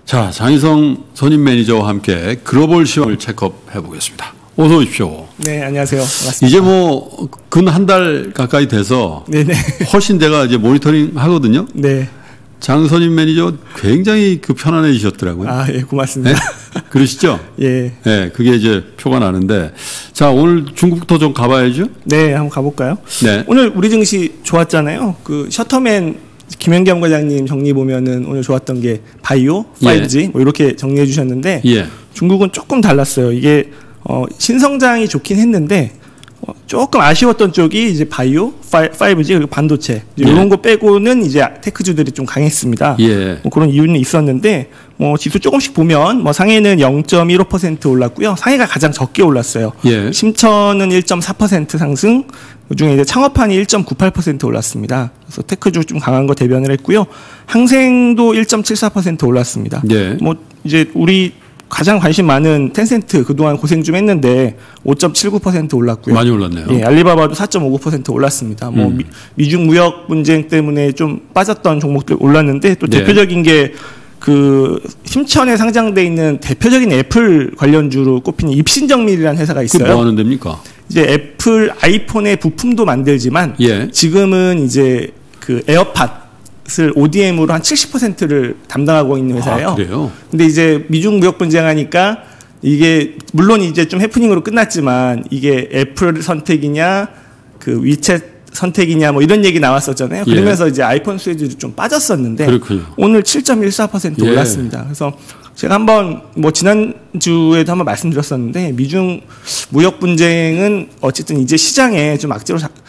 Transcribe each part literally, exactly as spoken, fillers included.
자, 장희성 선임 매니저와 함께 글로벌 시황을 체크해 보겠습니다. 어서 오십시오. 네, 안녕하세요. 반갑습니다. 이제 뭐 근 한 달 가까이 돼서 네네. 훨씬 제가 이제 모니터링 하거든요. 네. 장 선임 매니저 굉장히 그 편안해지셨더라고요. 아, 예, 고맙습니다. 네? 그러시죠? 예. 네, 그게 이제 표가 나는데, 자, 오늘 중국부터 좀 가봐야죠. 네, 한번 가볼까요? 네. 오늘 우리 증시 좋았잖아요. 그 셔터맨 김현겸 과장님 정리 보면은 오늘 좋았던 게 바이오, 파이브지 예. 뭐 이렇게 정리해 주셨는데 예. 중국은 조금 달랐어요. 이게 어, 신성장이 좋긴 했는데 어, 조금 아쉬웠던 쪽이 이제 바이오, 파이브지 그리고 반도체 예. 이런 거 빼고는 이제 테크주들이 좀 강했습니다. 예. 뭐 그런 이유는 있었는데 뭐 지수 조금씩 보면 뭐 상해는 영 점 일오 퍼센트 올랐고요. 상해가 가장 적게 올랐어요. 예. 심천은 일 점 사 퍼센트 상승. 그중에 이제 창업판이 일 점 구팔 퍼센트 올랐습니다. 그래서 테크주 좀 강한 거 대변을 했고요. 항생도 일 점 칠사 퍼센트 올랐습니다. 예. 뭐 이제 우리 가장 관심 많은 텐센트 그동안 고생 좀 했는데 오 점 칠구 퍼센트 올랐고요. 많이 올랐네요. 예, 알리바바도 사 점 오구 퍼센트 올랐습니다. 뭐 음. 미, 미중 무역 분쟁 때문에 좀 빠졌던 종목들 올랐는데 또 네. 대표적인 게 그 심천에 상장돼 있는 대표적인 애플 관련주로 꼽히는 입신정밀이라는 회사가 있어요. 그 뭐 하는 데입니까? 이제 애플 아이폰의 부품도 만들지만 예. 지금은 이제 그 에어팟을 오디엠으로 한 칠십 퍼센트를 담당하고 있는 회사예요. 아, 그래요? 근데 이제 미중 무역 분쟁하니까 이게 물론 이제 좀 해프닝으로 끝났지만 이게 애플 선택이냐 그 위챗 선택이냐 뭐 이런 얘기 나왔었잖아요. 그러면서 예. 이제 아이폰 수혜주도 좀 빠졌었는데 그렇군요. 오늘 칠 점 일사 퍼센트 예. 올랐습니다. 그래서 제가 한번 뭐 지난주에도 한번 말씀드렸었는데 미중 무역 분쟁은 어쨌든 이제 시장에 좀 악재로 자,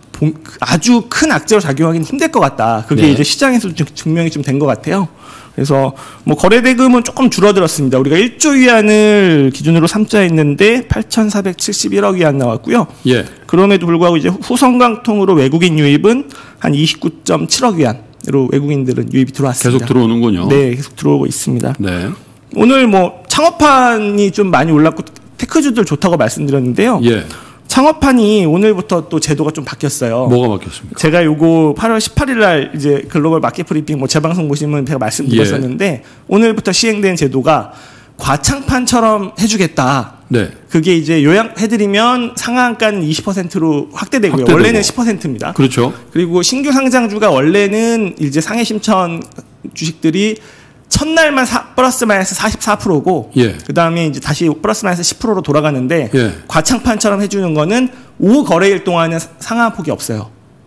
아주 큰 악재로 작용하기는 힘들 것 같다. 그게 네. 이제 시장에서 좀 증명이 좀 된 것 같아요. 그래서 뭐 거래 대금은 조금 줄어들었습니다. 우리가 일조 위안을 기준으로 삼자했는데 팔천사백칠십일억 위안 나왔고요. 예. 그럼에도 불구하고 이제 후성강통으로 외국인 유입은 한 이십구 점 칠억 위안으로 외국인들은 유입이 들어왔습니다. 계속 들어오는군요. 네, 계속 들어오고 있습니다. 네. 오늘 뭐 창업판이 좀 많이 올랐고 테크주들 좋다고 말씀드렸는데요. 예. 창업판이 오늘부터 또 제도가 좀 바뀌었어요. 뭐가 바뀌었습니까? 제가 요거 팔월 십팔일 날 이제 글로벌 마켓 브리핑 뭐 재방송 보시면 제가 말씀드렸었는데 예. 오늘부터 시행된 제도가 과창판처럼 해주겠다. 네. 그게 이제 요약해드리면 상한가는 이십 퍼센트로 확대되고요. 확대되고. 원래는 십 퍼센트입니다. 그렇죠. 그리고 신규 상장주가 원래는 이제 상해 심천 주식들이 첫날만 사, 플러스 마이너스 사십사 퍼센트고 예. 그 다음에 이제 다시 플러스 마이너스 십 퍼센트로 돌아가는데 예. 과창판처럼 해주는 거는 오후 거래일 동안은 상한폭이 없어요.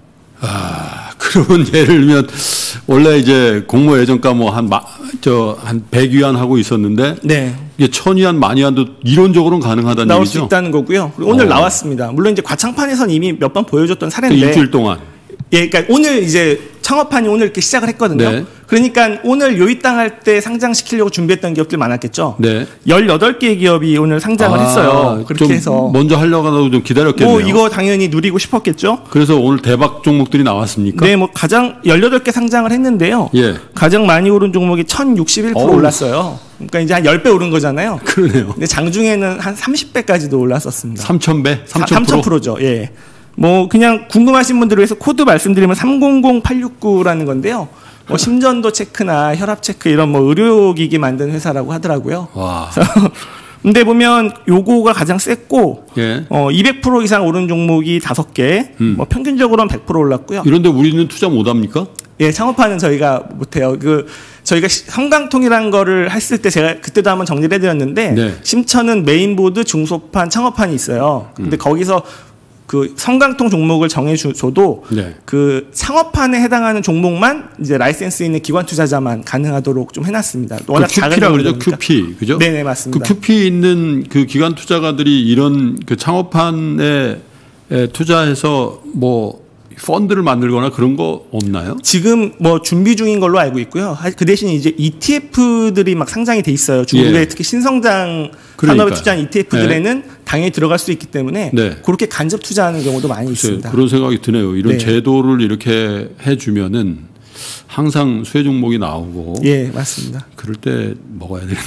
아, 그러면 예를 들면 원래 이제 공모 예정가 뭐 한 저 한 백 위안 하고 있었는데 네. 이게 천 위안, 만 위안도 이론적으로는 가능하다는 나올 얘기죠? 수 있다는 거고요. 그리고 오늘 어. 나왔습니다. 물론 이제 과창판에선 이미 몇 번 보여줬던 사례인데 그 일주일 동안. 예, 그러니까 오늘 이제 창업판이 오늘 이렇게 시작을 했거든요. 네. 그러니까 오늘 요입당 할 때 상장시키려고 준비했던 기업들 많았겠죠. 네. 열여덟 개 기업이 오늘 상장을 아, 했어요. 그렇게 해서. 먼저 하려고 하다가 좀 기다렸겠네요. 뭐 이거 당연히 누리고 싶었겠죠. 그래서 오늘 대박 종목들이 나왔습니까? 네, 뭐 가장 열여덟 개 상장을 했는데요. 예. 가장 많이 오른 종목이 천육십일 퍼센트 어우. 올랐어요. 그러니까 이제 한 십 배 오른 거잖아요. 그러네요. 근데 장중에는 한 삼십 배까지도 올랐었습니다. 삼천 배? 삼천 삼천 퍼센트죠. 예. 뭐 그냥 궁금하신 분들을 위해서 코드 말씀드리면 삼공공팔육구라는 건데요. 뭐 심전도 체크나 혈압 체크 이런 뭐 의료기기 만든 회사라고 하더라고요. 와. 근데 보면 요거가 가장 셌고 예. 어 이백 퍼센트 이상 오른 종목이 다섯 개, 음. 뭐 평균적으로는 백 퍼센트 올랐고요. 이런데 우리는 투자 못 합니까? 예, 창업판은 저희가 못해요. 그 저희가 성강통이라는 거를 했을 때 제가 그때도 한번 정리를 해드렸는데 네. 심천은 메인보드, 중소판, 창업판이 있어요. 근데 음. 거기서 그 성강통 종목을 정해줘도 네. 그 창업판에 해당하는 종목만 이제 라이센스 있는 기관 투자자만 가능하도록 좀 해놨습니다. 워낙 그 큐피라 그러죠. 큐피 그죠? 네네 맞습니다. 그 큐피 있는 그 기관 투자가들이 이런 그 창업판에 투자해서 뭐 펀드를 만들거나 그런 거 없나요? 지금 뭐 준비 중인 걸로 알고 있고요. 그 대신 이제 이티에프들이 막 상장이 돼 있어요. 중국의 예. 특히 신성장 산업에 투자한 이티에프들에는 네. 당연히 들어갈 수 있기 때문에 네. 그렇게 간접 투자하는 경우도 많이 있습니다. 그런 생각이 드네요. 이런 네. 제도를 이렇게 해주면은 항상 수혜 종목이 나오고. 예, 맞습니다. 그럴 때 먹어야 되는데.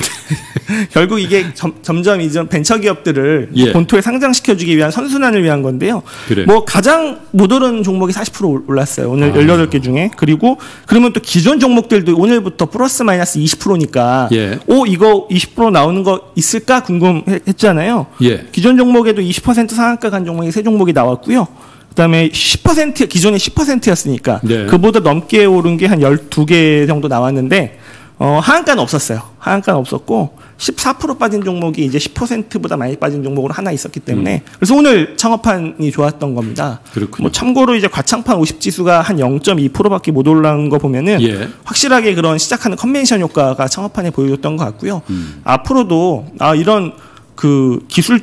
결국 이게 점, 점점 이제 벤처 기업들을 예. 본토에 상장시켜주기 위한 선순환을 위한 건데요. 그래. 뭐 가장 못 오른 종목이 사십 퍼센트 올랐어요. 오늘 아. 열여덟 개 중에. 그리고 그러면 또 기존 종목들도 오늘부터 플러스 마이너스 이십 퍼센트니까 예. 오 이거 이십 퍼센트 나오는 거 있을까 궁금했잖아요. 예. 기존 종목에도 이십 퍼센트 상한가 간 종목이 세 종목이 나왔고요. 그다음에 십 퍼센트 기존에 십 퍼센트였으니까 네. 그보다 넘게 오른 게 한 열두 개 정도 나왔는데 어, 하한가는 없었어요. 하한가는 없었고 십사 퍼센트 빠진 종목이 이제 십 퍼센트보다 많이 빠진 종목으로 하나 있었기 때문에 음. 그래서 오늘 창업판이 좋았던 겁니다. 그렇군요. 뭐 참고로 이제 과창판 오십 지수가 한 영 점 이 퍼센트밖에 못 올라간 거 보면은 예. 확실하게 그런 시작하는 컨벤션 효과가 창업판에 보여줬던 것 같고요. 음. 앞으로도 아 이런 그 기술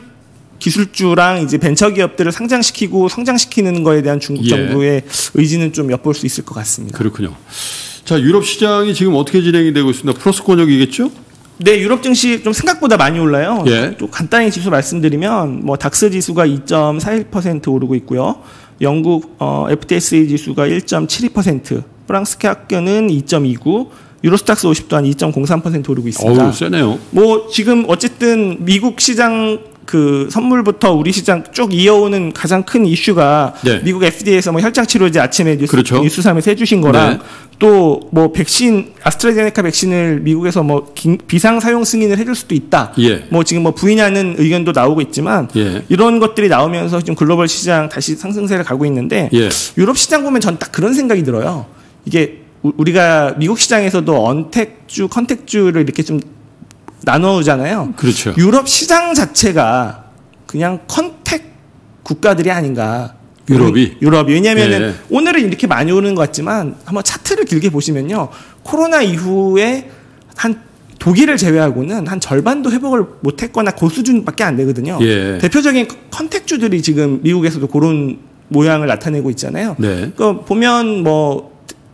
기술주랑 이제 벤처 기업들을 상장시키고 성장시키는 거에 대한 중국 정부의 예. 의지는 좀 엿볼 수 있을 것 같습니다. 그렇군요. 자, 유럽 시장이 지금 어떻게 진행이 되고 있습니다. 플러스 권역이겠죠? 네, 유럽 증시 좀 생각보다 많이 올라요. 예. 또 간단히 지수 말씀드리면 뭐 닥스 지수가 이 점 사일 퍼센트 오르고 있고요. 영국 어, 에프티에스이 지수가 일 점 칠이 퍼센트, 프랑스 캡학견은 이 점 이구, 유로스탁스 오십도 한 이 점 공삼 퍼센트 오르고 있습니다. 어우, 세네요. 뭐 지금 어쨌든 미국 시장 그 선물부터 우리 시장 쭉 이어오는 가장 큰 이슈가 네. 미국 에프디에이에서 뭐 혈장 치료제 아침에 뉴스, 그렇죠. 뉴스삼에서 해주신 거랑 네. 또 뭐 백신 아스트라제네카 백신을 미국에서 뭐 비상 사용 승인을 해줄 수도 있다. 예. 뭐 지금 뭐 부인하는 의견도 나오고 있지만 예. 이런 것들이 나오면서 지금 글로벌 시장 다시 상승세를 가고 있는데 예. 유럽 시장 보면 전 딱 그런 생각이 들어요. 이게 우리가 미국 시장에서도 언택주, 컨택주를 이렇게 좀 나누잖아요. 그렇죠. 유럽 시장 자체가 그냥 컨택 국가들이 아닌가. 유럽이? 유럽이. 왜냐하면 예. 오늘은 이렇게 많이 오르는 것 같지만 한번 차트를 길게 보시면요. 코로나 이후에 한 독일을 제외하고는 한 절반도 회복을 못했거나 그 수준밖에 안 되거든요. 예. 대표적인 컨택주들이 지금 미국에서도 그런 모양을 나타내고 있잖아요. 네. 그 보면 뭐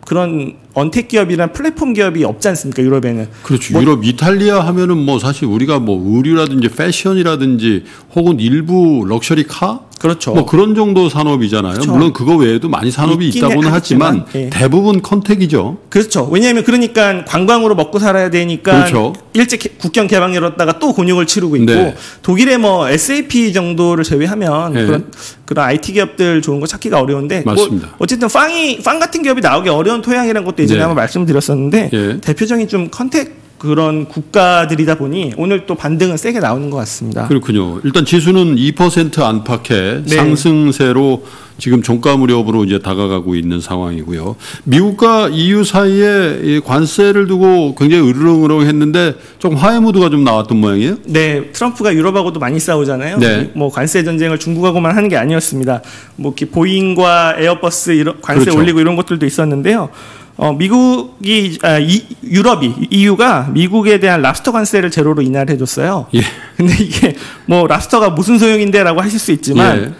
그런 언택 기업이란 플랫폼 기업이 없지 않습니까? 유럽에는. 그렇죠. 뭐 유럽 이탈리아 하면은 뭐 사실 우리가 뭐 의류라든지 패션이라든지 혹은 일부 럭셔리 카 그렇죠. 뭐 그런 정도 산업이잖아요. 그렇죠. 물론 그거 외에도 많이 산업이 있다고는 하지만 예. 대부분 컨택이죠. 그렇죠. 왜냐하면 그러니까 관광으로 먹고 살아야 되니까 그렇죠. 일찍 국경 개방 열었다가 또 곤욕을 치르고 있고 네. 독일의 뭐 에스에이피 정도를 제외하면 네. 그런 그런 아이티 기업들 좋은 거 찾기가 어려운데 맞습니다. 뭐 어쨌든 빵이 빵 같은 기업이 나오기 어려운 토양이라는 것도 예전에 네. 한번 말씀드렸었는데 네. 대표적인 좀 컨택 그런 국가들이다 보니 오늘 또 반등은 세게 나오는 것 같습니다. 그렇군요. 일단 지수는 이 퍼센트 안팎의 네. 상승세로 지금 종가 무렵으로 이제 다가가고 있는 상황이고요. 미국과 이유 사이에 관세를 두고 굉장히 으르렁으렁했는데 좀 화해 무드가 좀 나왔던 모양이에요? 네, 트럼프가 유럽하고도 많이 싸우잖아요. 네. 뭐 관세 전쟁을 중국하고만 하는 게 아니었습니다. 뭐 이렇게 보잉과 에어버스 이런 관세 그렇죠. 올리고 이런 것들도 있었는데요. 어, 미국이, 아, 이, 유럽이, 이유가 미국에 대한 랍스터 관세를 제로로 인하를 해줬어요. 예. 근데 이게 뭐 랍스터가 무슨 소용인데 라고 하실 수 있지만, 예.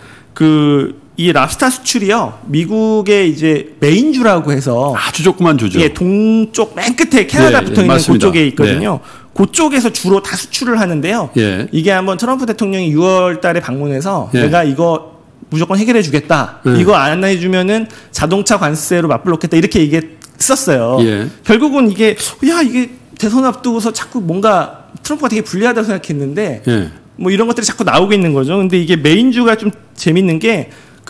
그, 이 랍스터 수출이요, 미국의 이제 메인주라고 해서. 아주 조그만 주죠. 예, 동쪽 맨 끝에 캐나다 예, 붙어 예, 있는 그쪽에 있거든요. 네. 그쪽에서 주로 다 수출을 하는데요. 예. 이게 한번 트럼프 대통령이 유월 달에 방문해서 예. 내가 이거 무조건 해결해 주겠다. 예. 이거 안 해주면은 자동차 관세로 맞불놓겠다. 이렇게 얘기했었어요. 예. 결국은 이게 야 이게 대선 앞두고서 자꾸 뭔가 트럼프가 되게 불리하다고 생각했는데 예. 뭐 이런 것들이 자꾸 나오고 있는 거죠. 근데 이게 메인주가 좀 재밌는 게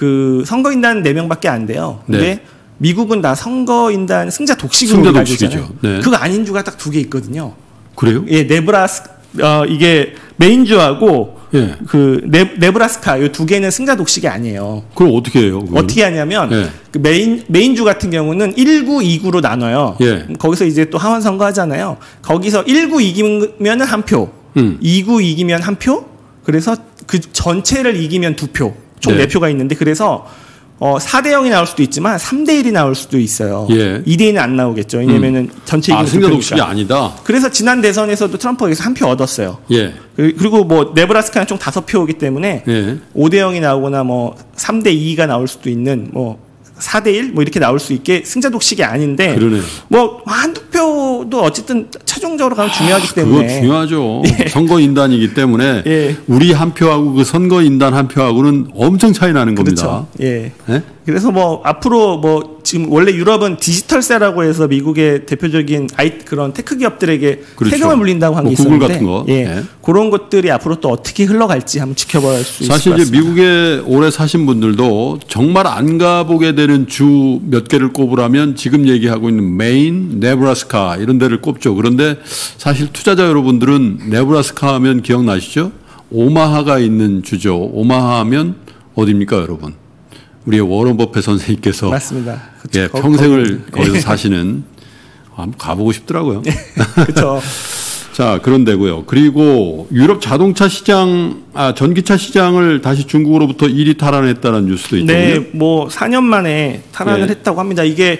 그 선거인단 네 명밖에 안 돼요. 근데 네. 미국은 다 선거인단 승자 독식으로 승자 독식이죠. 네. 그거 아닌 주가 딱 두 개 있거든요. 그래요? 예, 네브라스 어 이게 메인주하고 예. 그 네, 네브라스카 이 두 개는 승자 독식이 아니에요. 그럼 어떻게 해요? 그건? 어떻게 하냐면 예. 그 메인 메인주 같은 경우는 일 구, 이 구로 나눠요. 예. 거기서 이제 또 하원 선거 하잖아요. 거기서 일 구 이기면은 한 표, 음. 이 구 이기면 한 표. 그래서 그 전체를 이기면 두 표. 총 네. 네 표가 있는데 그래서 어, 사 대 영이 나올 수도 있지만 삼 대 일이 나올 수도 있어요. 예. 이 대 이는 안 나오겠죠. 왜냐면은 음. 전체 이기면 아, 승자 독식이 아니다. 그래서 지난 대선에서도 트럼프가 여기서 한 표 얻었어요. 예. 그리고 뭐 네브라스카는 총 다섯 표이기 때문에 예. 오 대 영이 나오거나 뭐 삼 대 이가 나올 수도 있는 뭐 사 대 일 뭐 이렇게 나올 수 있게 승자 독식이 아닌데 그러네요. 뭐 한두 표도 어쨌든 최종적으로 가면 중요하기 아, 때문에 그거 중요하죠. 예. 선거인단이기 때문에 예. 우리 한 표하고 그 선거인단 한 표하고는 엄청 차이 나는 겁니다. 그렇죠. 예. 예? 그래서 뭐 앞으로 뭐 지금 원래 유럽은 디지털세라고 해서 미국의 대표적인 아이 그런 테크 기업들에게 그렇죠. 세금을 물린다고 한 게 뭐 있었는데 같은 거. 예. 예. 그런 것들이 앞으로 또 어떻게 흘러갈지 한번 지켜볼 수 있을 것 같습니다. 사실 이제 미국에 오래 사신 분들도 정말 안 가보게 되는 주 몇 개를 꼽으라면 지금 얘기하고 있는 메인, 네브라스카 이런 데를 꼽죠. 그런데 사실 투자자 여러분들은 네브라스카 하면 기억나시죠? 오마하가 있는 주죠. 오마하 하면 어디입니까, 여러분? 우리의 워런 버핏 선생님께서 맞습니다. 그쵸. 예, 평생을 거, 거기서 사시는 한번 가보고 싶더라고요. 그렇죠. 자, 그런 데고요. 그리고 유럽 자동차 시장, 아, 전기차 시장을 다시 중국으로부터 일위 탈환했다는 뉴스도 있죠. 네, 뭐 사 년 만에 탈환을 예. 했다고 합니다. 이게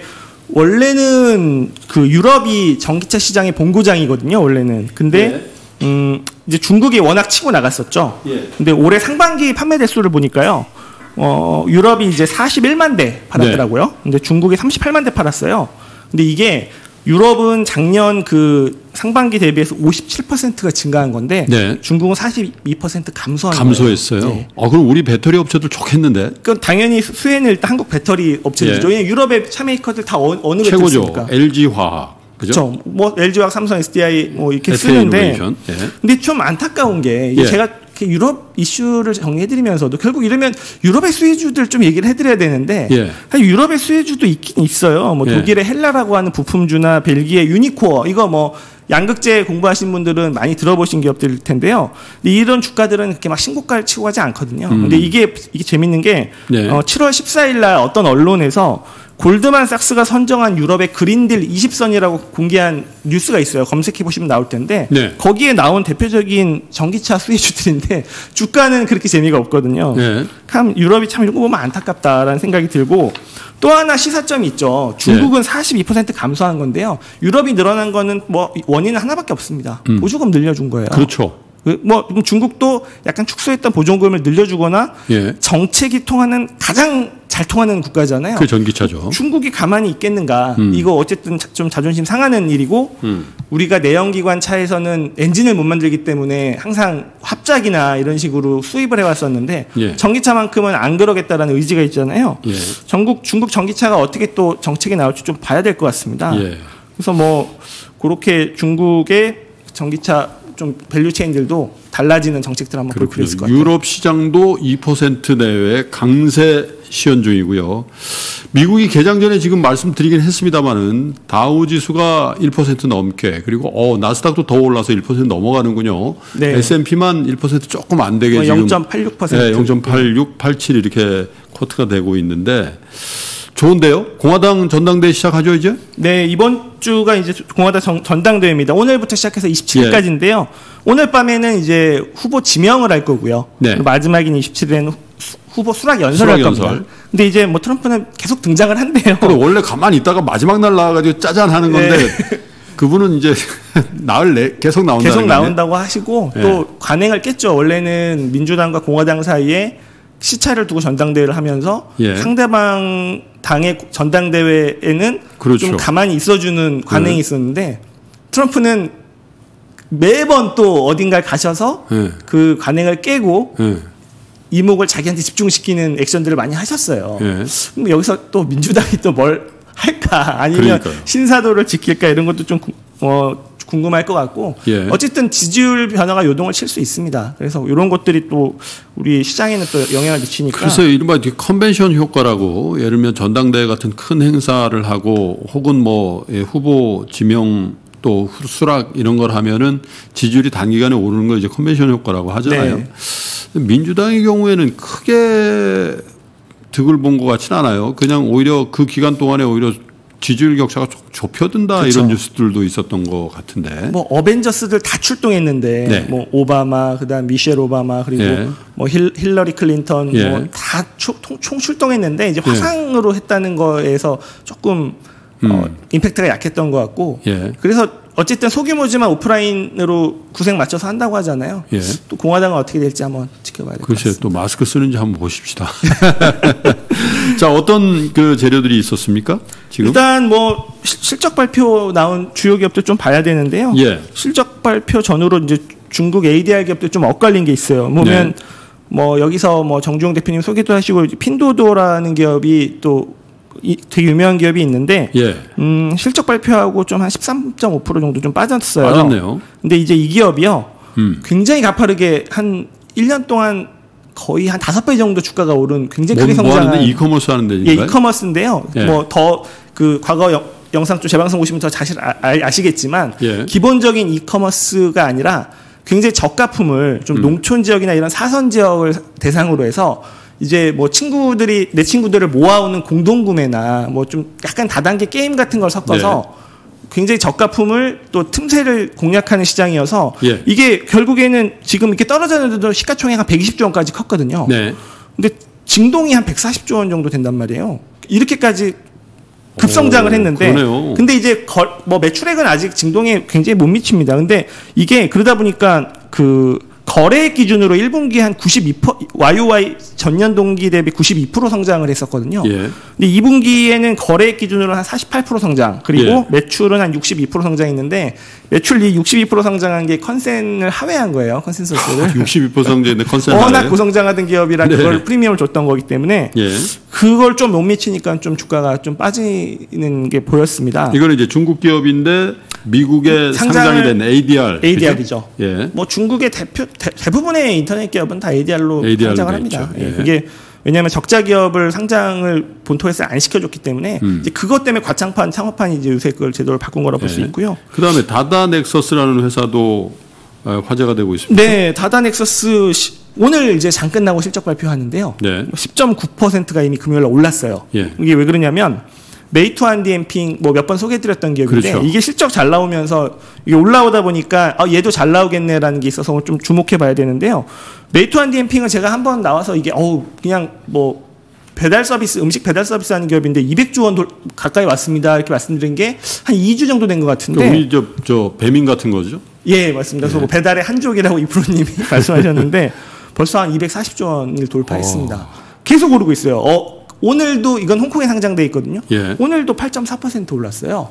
원래는 그 유럽이 전기차 시장의 본고장이거든요. 원래는. 근데 예. 음, 이제 중국이 워낙 치고 나갔었죠. 예. 근데 올해 상반기 판매 대수를 보니까요. 어, 유럽이 이제 사십일만 대 팔았더라고요. 네. 근데 중국이 삼십팔만 대 팔았어요. 근데 이게 유럽은 작년 그 상반기 대비해서 오십칠 퍼센트가 증가한 건데 네. 중국은 사십이 퍼센트 감소한 감소했어요. 거예요. 네. 아, 그럼 우리 배터리 업체들 좋겠는데? 그 당연히 수혜는 일단 한국 배터리 업체들이죠. 예. 유럽의 차 메이커들 다 어, 어느 최고죠. 엘지화학. 그렇죠. 뭐 엘지화학, 삼성, 에스디아이 뭐 이렇게 쓰는데. 예. 근데 좀 안타까운 게 예. 제가 유럽 이슈를 정리해드리면서도 결국 이러면 유럽의 수혜주들 좀 얘기를 해드려야 되는데 예. 유럽의 수혜주도 있긴 있어요. 뭐 예. 독일의 헬라라고 하는 부품주나 벨기에 유니코어 이거 뭐 양극재 공부하신 분들은 많이 들어보신 기업들일 텐데요. 근데 이런 주가들은 그렇게 막 신고가를 치고 가지 않거든요. 음. 근데 이게 이게 재밌는 게 네. 어, 칠월 십사일 날 어떤 언론에서 골드만삭스가 선정한 유럽의 그린딜 이십 선이라고 공개한 뉴스가 있어요. 검색해 보시면 나올 텐데 네. 거기에 나온 대표적인 전기차 수혜주들인데 주가는 그렇게 재미가 없거든요. 네. 참 유럽이 참 이런 거 보면 안타깝다라는 생각이 들고 또 하나 시사점이 있죠. 중국은 네. 사십이 퍼센트 감소한 건데요. 유럽이 늘어난 거는 뭐 원인은 하나밖에 없습니다. 음. 보조금 늘려준 거예요. 그렇죠. 뭐 중국도 약간 축소했던 보조금을 늘려주거나 예. 정책이 통하는 가장 잘 통하는 국가잖아요. 그 전기차죠. 중국이 가만히 있겠는가. 음. 이거 어쨌든 좀 자존심 상하는 일이고 음. 우리가 내연기관 차에서는 엔진을 못 만들기 때문에 항상 합작이나 이런 식으로 수입을 해왔었는데 예. 전기차만큼은 안 그러겠다라는 의지가 있잖아요. 예. 전국 중국 전기차가 어떻게 또 정책이 나올지 좀 봐야 될 것 같습니다. 예. 그래서 뭐 그렇게 중국의 전기차 좀 밸류체인들도 달라지는 정책들 한번 볼 필요 있을 것 같아요. 유럽 시장도 이 퍼센트 내외 강세 시현 중이고요. 미국이 개장 전에 지금 말씀드리긴 했습니다마는 다우 지수가 일 퍼센트 넘게 그리고 어 나스닥도 더 올라서 일 퍼센트 넘어가는군요. 네. 에스 앤 피만 일 퍼센트 조금 안 되게 지금 영 점 팔육 퍼센트, 네, 영 점 팔육, 팔칠 이렇게 쿼트가 되고 있는데. 좋은데요? 공화당 전당대회 시작하죠, 이제? 네, 이번 주가 이제 공화당 전, 전당대회입니다. 오늘부터 시작해서 이십칠일까지인데요. 예. 오늘 밤에는 이제 후보 지명을 할 거고요. 네. 마지막인 이십칠일에는 후보 수락 연설을 할 겁니다. 연설. 근데 이제 뭐 트럼프는 계속 등장을 한대요. 근데 원래 가만히 있다가 마지막 날 나와가지고 짜잔 하는 건데 네. 그분은 이제 나을 내, 계속 나온다는 계속 나온다고 하시고 네. 또 관행을 깼죠. 원래는 민주당과 공화당 사이에 시차를 두고 전당대회를 하면서 예. 상대방 당의 전당대회에는 그렇죠. 좀 가만히 있어주는 관행이 네. 있었는데 트럼프는 매번 또 어딘가에 가셔서 네. 그 관행을 깨고 네. 이목을 자기한테 집중시키는 액션들을 많이 하셨어요. 네. 그럼 여기서 또 민주당이 또 뭘 할까 아니면 그러니까요. 신사도를 지킬까 이런 것도 좀 어, 궁금할 것 같고 예. 어쨌든 지지율 변화가 요동을 칠 수 있습니다. 그래서 이런 것들이 또 우리 시장에는 또 영향을 미치니까. 그래서 이른바 컨벤션 효과라고 예를 들면 전당대회 같은 큰 행사를 하고 혹은 뭐 후보 지명 또 수락 이런 걸 하면은 지지율이 단기간에 오르는 걸 이제 컨벤션 효과라고 하잖아요. 네. 민주당의 경우에는 크게 득을 본 것 같지는 않아요. 그냥 오히려 그 기간 동안에 오히려 지지율 격차가 좁혀든다 그렇죠. 이런 뉴스들도 있었던 것 같은데. 뭐 어벤져스들 다 출동했는데 네. 뭐 오바마 그다음 미셸 오바마 그리고 네. 뭐 힐, 힐러리 클린턴 예. 뭐 다 총 출동했는데 이제 화상으로 예. 했다는 거에서 조금 음. 어, 임팩트가 약했던 것 같고. 예. 그래서 어쨌든 소규모지만 오프라인으로 구색 맞춰서 한다고 하잖아요. 예. 또 공화당은 어떻게 될지 한번 지켜봐야 될 것 같습니다. 글쎄요, 또 마스크 쓰는지 한번 보십시다. 자, 어떤 그 재료들이 있었습니까? 지금 일단 뭐 실적 발표 나온 주요 기업들 좀 봐야 되는데요. 예. 실적 발표 전후로 이제 중국 에이디알 기업들 좀 엇갈린 게 있어요. 보면 네. 뭐 여기서 뭐 정주영 대표님 소개도 하시고 핀도도라는 기업이 또 이, 되게 유명한 기업이 있는데 예. 음, 실적 발표하고 좀 한 십삼 점 오 퍼센트 정도 좀 빠졌어요. 빠졌네요. 근데 이제 이 기업이요. 음. 굉장히 가파르게 한 일 년 동안 거의 한 다섯 배 정도 주가가 오른 굉장히 뭐, 크게 뭐 성장한 하는데 이커머스 하는 데인가요? 예, 이커머스인데요. 예. 뭐 더 그 과거 영, 영상 좀 재방송 보시면 더 자실 아, 아시겠지만 예. 기본적인 이커머스가 아니라 굉장히 저가품을 좀 음. 농촌 지역이나 이런 사선 지역을 대상으로 해서 이제 뭐 친구들이 내 친구들을 모아오는 공동구매나 뭐 좀 약간 다단계 게임 같은 걸 섞어서 네. 굉장히 저가품을 또 틈새를 공략하는 시장이어서 예. 이게 결국에는 지금 이렇게 떨어졌는데도 시가총액 한 백이십조 원까지 컸거든요. 네. 근데 증동이 한 백사십조 원 정도 된단 말이에요. 이렇게까지 급성장을 오, 했는데 그러네요. 근데 이제 거, 뭐 매출액은 아직 증동에 굉장히 못 미칩니다. 근데 이게 그러다 보니까 그 거래액 기준으로 일 분기 한 구십이 퍼센트 와이오와이 전년 동기 대비 구십이 퍼센트 성장을 했었거든요. 예. 근데 이 분기에는 거래액 기준으로 한 사십팔 퍼센트 성장, 그리고 예. 매출은 한 육십이 퍼센트 성장했는데 매출 이 육십이 퍼센트 성장한 게 컨센을 하회한 거예요. 컨센서스를. 육십이 퍼센트 성장인데 컨센 워낙 고성장하던 기업이라 네. 그걸 프리미엄을 줬던 거기 때문에 예. 그걸 좀 못 미치니까 좀 주가가 좀 빠지는 게 보였습니다. 이거는 이제 중국 기업인데 미국에 상장이 된 에이디알. 에이디알이죠. 그죠? 예. 뭐 중국의 대표 대, 대부분의 인터넷 기업은 다 에이디알로 에이디알로 상장을 돼 합니다. 있죠. 예. 예. 그게 왜냐하면 적자 기업을 상장을 본토에서 안 시켜줬기 때문에 음. 이제 그것 때문에 과창판, 창업판이 이제 요새 그걸 제도를 바꾼 거라 볼 수 예. 있고요. 그다음에 다다 넥서스라는 회사도 어, 화제가 되고 있습니다. 네, 다다 넥서스 시, 오늘 이제 장 끝나고 실적 발표하는데요. 네. 십 점 구 퍼센트가 이미 금요일 날 올랐어요. 예. 이게 왜 그러냐면 메이투 한디엠핑 뭐 몇 번 소개해드렸던 기업인데 그렇죠. 이게 실적 잘 나오면서 이게 올라오다 보니까 아, 얘도 잘 나오겠네라는 게 있어서 좀 주목해봐야 되는데요. 메이투 한디엠핑은 제가 한번 나와서 이게 어우 그냥 뭐 배달 서비스 음식 배달 서비스 하는 기업인데 이백조 원 가까이 왔습니다 이렇게 말씀드린 게 한 이 주 정도 된 것 같은데. 우리 저, 저 배민 같은 거죠? 예, 맞습니다. 그래서 네. 뭐 배달의 한족이라고 이 프로님이 말씀하셨는데 벌써 한 이백사십조 원을 돌파했습니다. 어. 계속 오르고 있어요. 어, 오늘도 이건 홍콩에 상장돼 있거든요. 예. 오늘도 팔 점 사 퍼센트 올랐어요.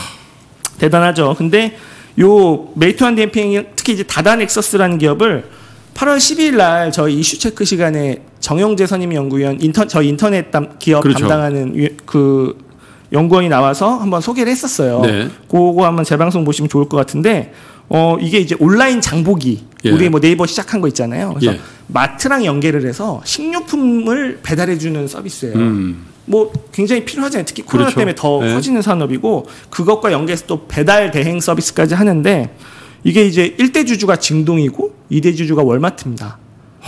대단하죠. 근데 요 메이투한디엠핑이 특히 이제 다다 넥서스라는 기업을 팔월 십이일 날 저희 이슈 체크 시간에 정영재 선임 연구위원 인터 저희 인터넷 담, 기업 그렇죠. 담당하는 위, 그 연구원이 나와서 한번 소개를 했었어요. 네. 그거 한번 재방송 보시면 좋을 것 같은데 어 이게 이제 온라인 장보기 예. 우리 뭐 네이버 시작한 거 있잖아요. 그래서 예. 마트랑 연계를 해서 식료품을 배달해 주는 서비스예요. 음. 뭐 굉장히 필요하잖아요. 특히 코로나 그렇죠. 때문에 더 네. 커지는 산업이고 그것과 연계해서 또 배달 대행 서비스까지 하는데 이게 이제 일 대 주주가 증동이고 이 대 주주가 월마트입니다.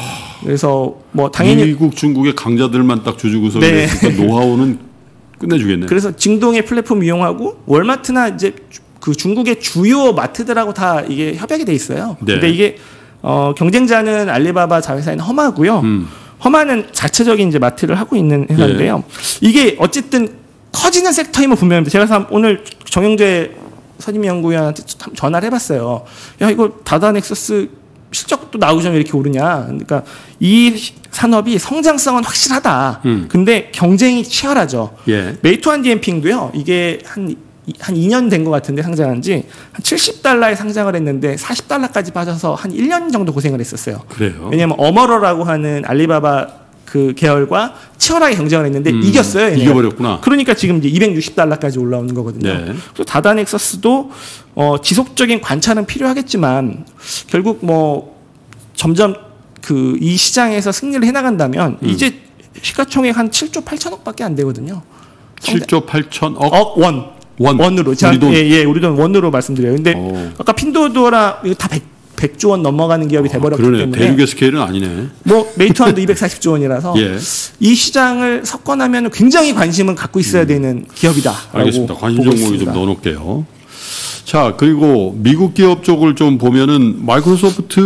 그래서 뭐 당연히 미국, 중국의 강자들만 딱 주주 구성이 네. 됐으니까 노하우는 끝내주겠네. 그래서 증동의 플랫폼 이용하고 월마트나 이제 그 중국의 주요 마트들하고 다 이게 협약이 돼 있어요. 네. 근데 이게 어 경쟁자는 알리바바 자회사인 허마고요. 음. 허마는 자체적인 이제 마트를 하고 있는 회사인데요. 이게 어쨌든 커지는 섹터임은 분명합니다. 제가 오늘 정영재 선임연구위원한테 전화를 해봤어요. 야 이거 다다 넥서스 실적도 나오기 전에 이렇게 오르냐. 그러니까 이 산업이 성장성은 확실하다. 음. 근데 경쟁이 치열하죠. 예. 메이투한디엠핑도요. 이게 한 한 이 년 된 것 같은데 상장한 지 한 칠십 달러에 상장을 했는데 사십 달러까지 빠져서 한 일 년 정도 고생을 했었어요. 그래요. 왜냐하면 어머러라고 하는 알리바바 그 계열과 치열하게 경쟁을 했는데 음, 이겼어요. 얘네가. 이겨버렸구나. 그러니까 지금 이제 이백육십 달러까지 올라오는 거거든요. 네. 그래서 다다 넥서스도 어, 지속적인 관찰은 필요하겠지만 결국 뭐 점점 그 이 시장에서 승리를 해나간다면 음. 이제 시가총액 한 칠조 팔천억밖에 안 되거든요. 칠조 팔천억 억 원. 원. 원으로. 자, 우리 돈. 예, 예, 우리 돈 원으로 말씀드려요. 근데 오. 아까 핀도도라 이거 다 백, 백조 원 넘어가는 기업이 돼버렸기 그러네. 때문에 대륙의 스케일은 아니네. 뭐 메이투한도 이백사십조 원이라서 예. 이 시장을 석권하면 굉장히 관심을 갖고 있어야 되는 기업이다. 알겠습니다. 관심 종목이 좀 넣어놓을게요. 자, 그리고 미국 기업 쪽을 좀 보면은 마이크로소프트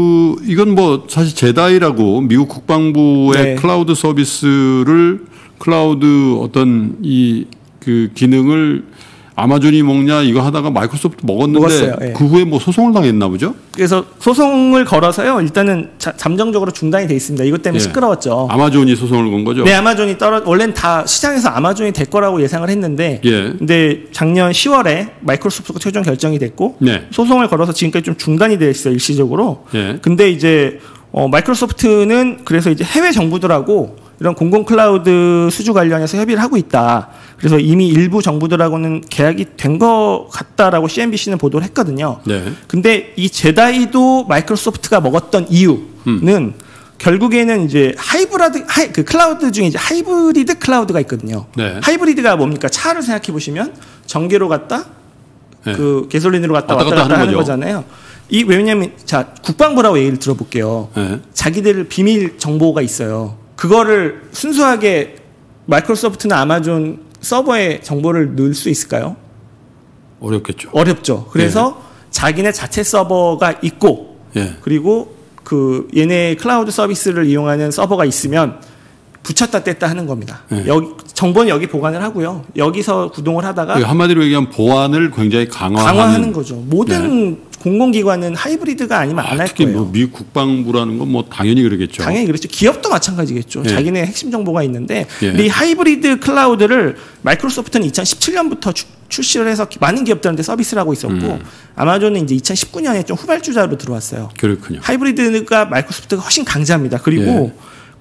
이건 뭐 사실 제다이라고 미국 국방부의 네. 클라우드 서비스를 클라우드 어떤 이 그 기능을 아마존이 먹냐 이거 하다가 마이크로소프트 먹었는데 먹었어요. 예. 그 후에 뭐 소송을 당했나 보죠? 그래서 소송을 걸어서요. 일단은 자, 잠정적으로 중단이 돼 있습니다. 이것 때문에 예. 시끄러웠죠. 아마존이 소송을 건 거죠? 네, 아마존이 떨어 원래는 다 시장에서 아마존이 될 거라고 예상을 했는데 예. 근데 작년 시월에 마이크로소프트가 최종 결정이 됐고 네. 소송을 걸어서 지금까지 좀 중단이 돼 있어요. 일시적으로. 예. 근데 이제 어, 마이크로소프트는 그래서 이제 해외 정부들하고 이런 공공 클라우드 수주 관련해서 협의를 하고 있다. 그래서 이미 일부 정부들하고는 계약이 된 것 같다라고 씨엔비씨는 보도를 했거든요. 네. 근데 이 제다이도 마이크로소프트가 먹었던 이유는 음. 결국에는 이제 하이브라드 하이, 그 클라우드 중에 이제 하이브리드 클라우드가 있거든요. 네. 하이브리드가 뭡니까? 차를 생각해 보시면 전기로 갔다 네. 그 가솔린으로 갔다 왔다 갔다, 갔다 하는 거잖아요. 이 왜냐면 자 국방부라고 얘기를 들어볼게요. 네. 자기들 비밀 정보가 있어요. 그거를 순수하게 마이크로소프트나 아마존 서버에 정보를 넣을 수 있을까요? 어렵겠죠. 어렵죠. 그래서 네. 자기네 자체 서버가 있고 네. 그리고 그 얘네 클라우드 서비스를 이용하는 서버가 있으면 붙였다 뗐다 하는 겁니다. 네. 여기 정보는 여기 보관을 하고요. 여기서 구동을 하다가 한마디로 얘기하면 보안을 굉장히 강화하는, 강화하는 거죠. 모든 네. 공공기관은 하이브리드가 아니면 안 할 아, 특히 거예요. 뭐 미 국방부라는 건 뭐 당연히 그러겠죠. 당연히 그렇죠. 기업도 마찬가지겠죠. 네. 자기네 핵심 정보가 있는데 네. 근데 이 하이브리드 클라우드를 마이크로소프트는 이천십칠 년부터 주, 출시를 해서 많은 기업들한테 서비스를 하고 있었고 음. 아마존은 이제 이천십구 년에 좀 후발주자로 들어왔어요. 그렇군요. 하이브리드가 마이크로소프트가 훨씬 강자입니다. 그리고 네.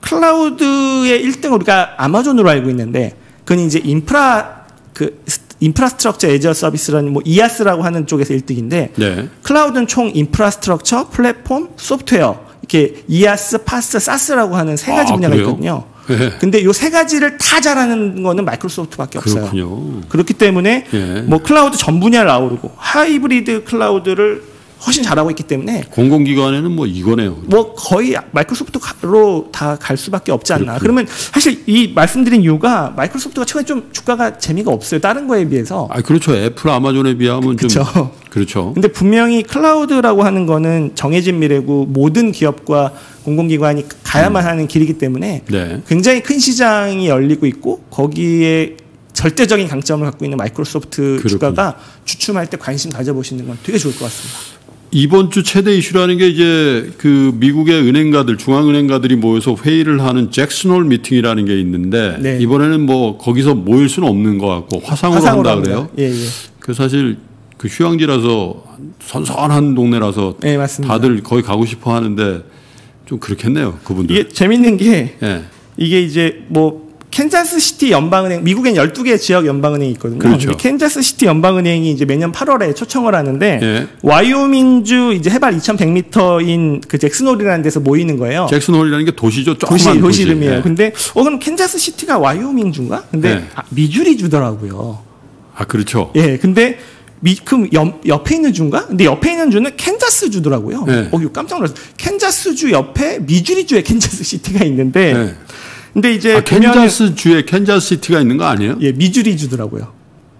클라우드의 일 등 우리가 아마존으로 알고 있는데 그건 이제 인프라 그 인프라스트럭처 애저 서비스라는 뭐 이아스라고 하는 쪽에서 일 등인데 네. 클라우드는 총 인프라스트럭처, 플랫폼, 소프트웨어 이렇게 이아스, 파스, 사스라고 하는 세 가지 아, 분야가 그래요? 있거든요. 네. 근데 이 세 가지를 다 잘하는 거는 마이크로소프트밖에 없어요. 그렇군요. 그렇기 때문에 네. 뭐 클라우드 전 분야를 아우르고 하이브리드 클라우드를 훨씬 잘하고 있기 때문에 공공기관에는 뭐 이거네요. 뭐 거의 마이크로소프트로 다 갈 수밖에 없지 않나. 그렇군요. 그러면 사실 이 말씀드린 이유가 마이크로소프트가 최근에 좀 주가가 재미가 없어요. 다른 거에 비해서. 아 그렇죠. 애플, 아마존에 비하면 그렇죠. 좀 그렇죠. 근데 분명히 클라우드라고 하는 거는 정해진 미래고 모든 기업과 공공기관이 가야만 음. 하는 길이기 때문에 네. 굉장히 큰 시장이 열리고 있고 거기에 절대적인 강점을 갖고 있는 마이크로소프트 그렇군요. 주가가 주춤할 때 관심 가져보시는 건 되게 좋을 것 같습니다. 이번 주 최대 이슈라는 게 이제 그 미국의 은행가들, 중앙은행가들이 모여서 회의를 하는 잭슨홀 미팅이라는 게 있는데 네. 이번에는 뭐 거기서 모일 수는 없는 것 같고 화상으로, 화상으로 한다 그래요. 예, 예. 그 사실 그 휴양지라서 선선한 동네라서 네, 맞습니다. 다들 거기 가고 싶어 하는데 좀 그렇겠네요, 그분들. 이게 재밌는 게 예. 이게 이제 뭐 캔자스시티 연방은행, 미국엔 열두 개 지역 연방은행이 있거든요. 그렇죠. 캔자스시티 연방은행이 이제 매년 팔월에 초청을 하는데 예. 와이오밍주 이제 해발 이천백 미터인 그 잭슨홀이라는 데서 모이는 거예요. 잭슨홀이라는 게 도시죠, 조그만 도시, 도시, 도시 이름이에요. 예. 근데 어 그럼 캔자스시티가 와이오밍주인가? 근데 예. 아, 미주리주더라고요. 아 그렇죠. 예, 근데 미, 그럼 옆, 옆에 있는 주인가? 근데 옆에 있는 주는 캔자스주더라고요. 네. 어, 깜짝 놀랐어요. 캔자스주 옆에 미주리주의 캔자스시티가 있는데, 네. 근데 이제 아, 캔자스주에 캔자스시티가 있는 거 아니에요? 예, 미주리주더라고요.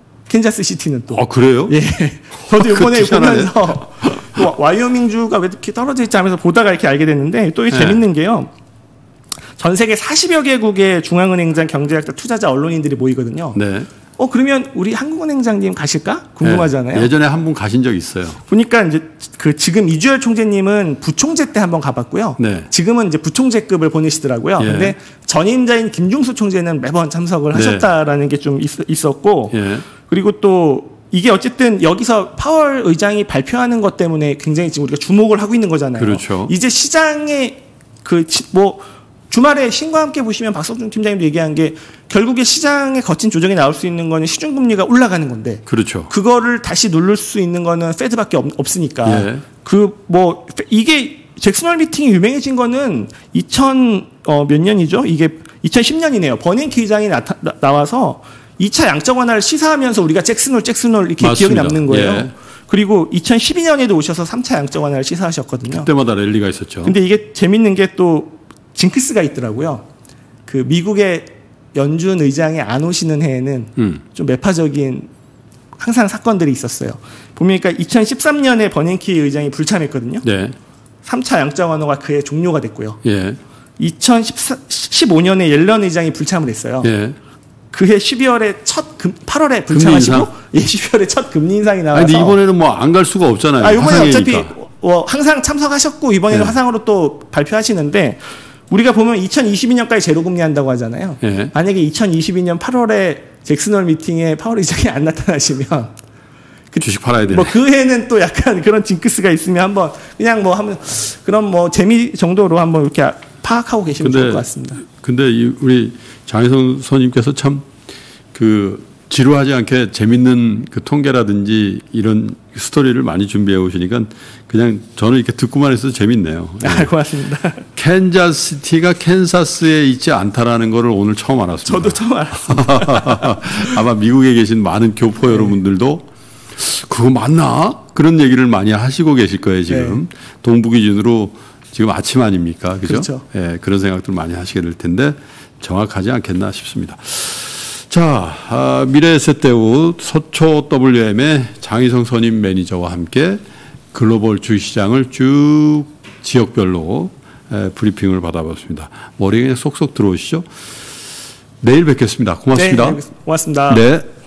캔자스시티는 또. 아 그래요? 예, 저도 이번에 보면서 와이오밍주가 왜 이렇게 떨어져 있지 하면서 보다가 이렇게 알게 됐는데 또 네. 재밌는 게요. 전 세계 사십여 개국의 중앙은행장, 경제학자, 투자자, 언론인들이 모이거든요. 네. 어 그러면 우리 한국은행장님 가실까? 궁금하잖아요. 네, 예전에 한 분 가신 적 있어요. 보니까 이제 그 지금 이주열 총재님은 부총재 때 한번 가봤고요. 네. 지금은 이제 부총재급을 보내시더라고요. 예. 근데 전임자인 김중수 총재는 매번 참석을 네. 하셨다라는 게 좀 있었고, 예. 그리고 또 이게 어쨌든 여기서 파월 의장이 발표하는 것 때문에 굉장히 지금 우리가 주목을 하고 있는 거잖아요. 그렇죠. 이제 시장에 그 뭐 주말에 신과 함께 보시면 박성준 팀장님도 얘기한 게 결국에 시장에 거친 조정이 나올 수 있는 거는 시중금리가 올라가는 건데 그렇죠. 그거를 다시 누를 수 있는 거는 페드밖에 없, 없으니까 예. 그 뭐 이게 잭슨홀 미팅이 유명해진 거는 이천 어 몇 년이죠? 이게 이천십 년이네요. 버냉키 의장이 나타, 나, 나와서 이 차 양적 완화를 시사하면서 우리가 잭슨홀 잭슨홀 이렇게 맞습니다. 기억이 남는 거예요. 예. 그리고 이천십이 년에도 오셔서 삼 차 양적 완화를 시사하셨거든요. 그때마다 랠리가 있었죠. 근데 이게 재밌는 게 또 징크스가 있더라고요. 그 미국의 연준 의장이 안 오시는 해에는 음. 좀 매파적인 항상 사건들이 있었어요. 보니까 이천십삼 년에 버냉키 의장이 불참했거든요. 네. 삼 차 양적 완화가 그해 종료가 됐고요. 예. 이천십오 년에 옐런 의장이 불참을 했어요. 예. 그해 십이월에 첫 금, 팔월에 불참하시고 예, 십이월에 첫 금리 인상이 나와서. 아니, 이번에는 뭐 안 갈 수가 없잖아요. 아, 이번에 어차피 어, 항상 참석하셨고 이번에는 예. 화상으로 또 발표하시는데. 우리가 보면 이천이십이 년까지 제로금리 한다고 하잖아요. 예. 만약에 이천이십이 년 팔월에 잭슨홀 미팅에 파월 의장이 안 나타나시면 그 주식 팔아야 돼요. 뭐 그 해는 또 약간 그런 징크스가 있으면 한번 그냥 뭐 하면 그런 뭐 재미 정도로 한번 이렇게 파악하고 계시면 근데, 좋을 것 같습니다. 근데 이 우리 장혜성 선임께서 참 그 지루하지 않게 재밌는 그 통계라든지 이런 스토리를 많이 준비해 오시니까 그냥 저는 이렇게 듣고만 해서 재밌네요. 아, 고맙습니다. 캔자스시티가 캔사스에 있지 않다라는 거를 오늘 처음 알았습니다. 저도 처음 알았습니다. 아마 미국에 계신 많은 교포 네. 여러분들도 그거 맞나? 그런 얘기를 많이 하시고 계실 거예요, 지금. 네. 동부 기준으로 지금 아침 아닙니까? 그죠? 그렇죠. 예, 그런 생각들 많이 하시게 될 텐데 정확하지 않겠나 싶습니다. 자, 아, 미래에셋대우 서초 더블유엠의 장희성 선임 매니저와 함께 글로벌 주식시장을 쭉 지역별로 에, 브리핑을 받아봤습니다. 머리에 그냥 쏙쏙 들어오시죠? 내일 뵙겠습니다. 고맙습니다. 네, 고맙습니다. 네.